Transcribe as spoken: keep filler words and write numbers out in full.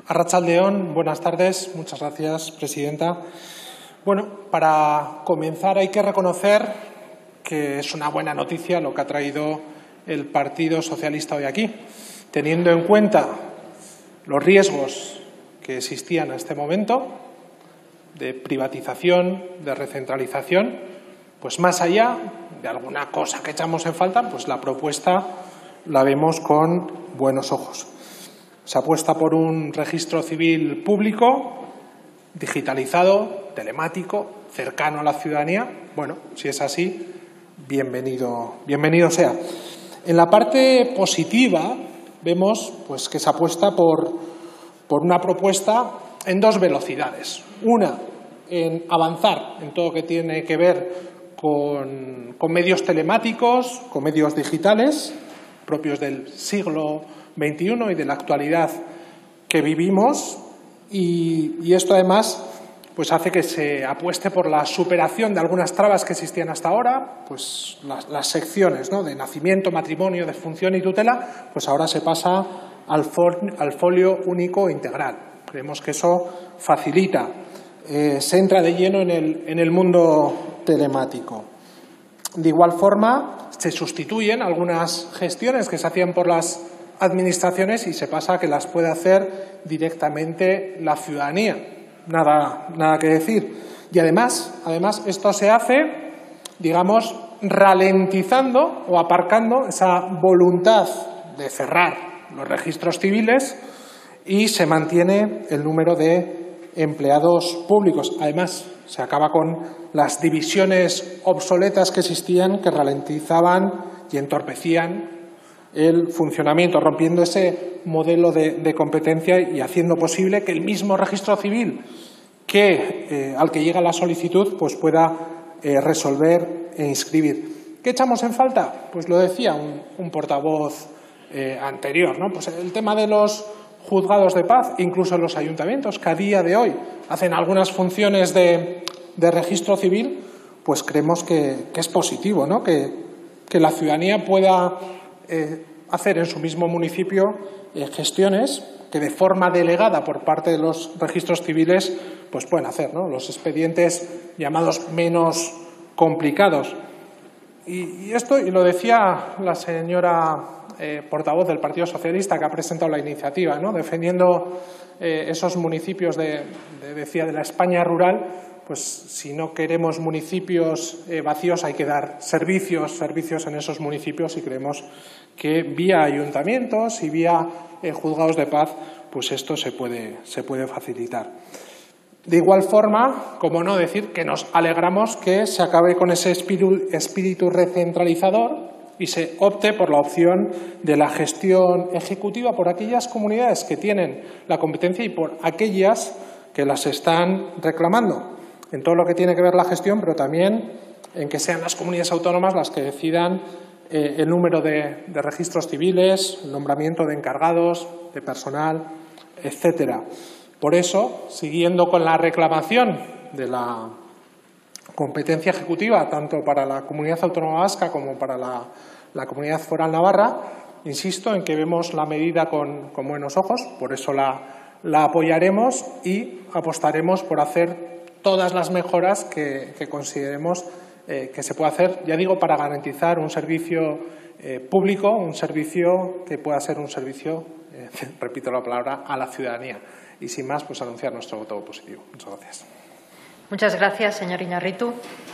Arratsaldeon, buenas tardes. Muchas gracias, presidenta. Bueno, para comenzar hay que reconocer que es una buena noticia lo que ha traído el Partido Socialista hoy aquí, teniendo en cuenta los riesgos que existían en este momento de privatización, de recentralización, pues más allá de alguna cosa que echamos en falta, pues la propuesta la vemos con buenos ojos. Se apuesta por un registro civil público, digitalizado, telemático, cercano a la ciudadanía. Bueno, si es así, bienvenido, bienvenido sea. En la parte positiva vemos pues, que se apuesta por, por una propuesta en dos velocidades. Una, en avanzar en todo lo que tiene que ver con, con medios telemáticos, con medios digitales, propios del siglo veintiuno y de la actualidad que vivimos, y, y esto además pues hace que se apueste por la superación de algunas trabas que existían hasta ahora, pues las, las secciones, ¿no?, de nacimiento, matrimonio, defunción y tutela, pues ahora se pasa al, for, al folio único integral. Creemos que eso facilita, eh, se entra de lleno en el, en el mundo telemático. De igual forma, se sustituyen algunas gestiones que se hacían por las administraciones y se pasa a que las puede hacer directamente la ciudadanía. Nada, nada que decir. Y además, además, esto se hace, digamos, ralentizando o aparcando esa voluntad de cerrar los registros civiles y se mantiene el número de empleados públicos. Además, se acaba con las divisiones obsoletas que existían, que ralentizaban y entorpecían el funcionamiento, rompiendo ese modelo de, de competencia y haciendo posible que el mismo registro civil que, eh, al que llega la solicitud pues pueda eh, resolver e inscribir. ¿Qué echamos en falta? Pues lo decía un, un portavoz eh, anterior, ¿no? Pues el tema de los juzgados de paz, incluso los ayuntamientos, que a día de hoy hacen algunas funciones de, de registro civil, pues creemos que, que es positivo, ¿no? que, que la ciudadanía pueda Eh, hacer en su mismo municipio eh, gestiones que de forma delegada por parte de los registros civiles pues pueden hacer, ¿no? Los expedientes llamados menos complicados. Y, y esto, y lo decía la señora eh, portavoz del Partido Socialista que ha presentado la iniciativa, ¿no?, defendiendo eh, esos municipios de, de, decía, de la España rural. Pues si no queremos municipios eh, vacíos hay que dar servicios, servicios en esos municipios y creemos que vía ayuntamientos y vía eh, juzgados de paz pues esto se puede, se puede facilitar. De igual forma, como no decir que nos alegramos que se acabe con ese espíritu, espíritu recentralizador y se opte por la opción de la gestión ejecutiva por aquellas comunidades que tienen la competencia y por aquellas que las están reclamando, en todo lo que tiene que ver la gestión, pero también en que sean las comunidades autónomas las que decidan eh, el número de, de registros civiles, el nombramiento de encargados, de personal, etcétera. Por eso, siguiendo con la reclamación de la competencia ejecutiva, tanto para la Comunidad Autónoma Vasca como para la, la Comunidad Foral Navarra, insisto en que vemos la medida con, con buenos ojos, por eso la, la apoyaremos y apostaremos por hacer todas las mejoras que, que consideremos eh, que se puede hacer, ya digo, para garantizar un servicio eh, público, un servicio que pueda ser un servicio, eh, repito la palabra, a la ciudadanía. Y sin más, pues anunciar nuestro voto positivo. Muchas gracias. Muchas gracias, señor Iñárritu.